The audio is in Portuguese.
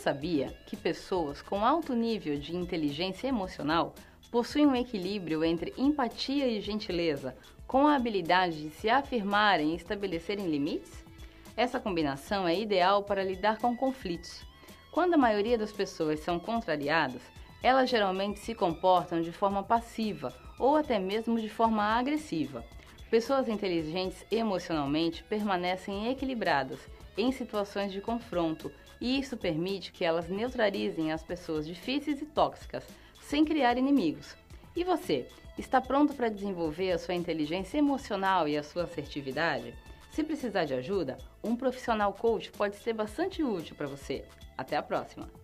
sabia que pessoas com alto nível de inteligência emocional possuem um equilíbrio entre empatia e gentileza, com a habilidade de se afirmarem e estabelecerem limites? Essa combinação é ideal para lidar com conflitos. Quando a maioria das pessoas são contrariadas, elas geralmente se comportam de forma passiva ou até mesmo de forma agressiva. Pessoas inteligentes emocionalmente permanecem equilibradas em situações de confronto, e isso permite que elas neutralizem as pessoas difíceis e tóxicas, sem criar inimigos. E você, está pronto para desenvolver a sua inteligência emocional e a sua assertividade? Se precisar de ajuda, um profissional coach pode ser bastante útil para você. Até a próxima!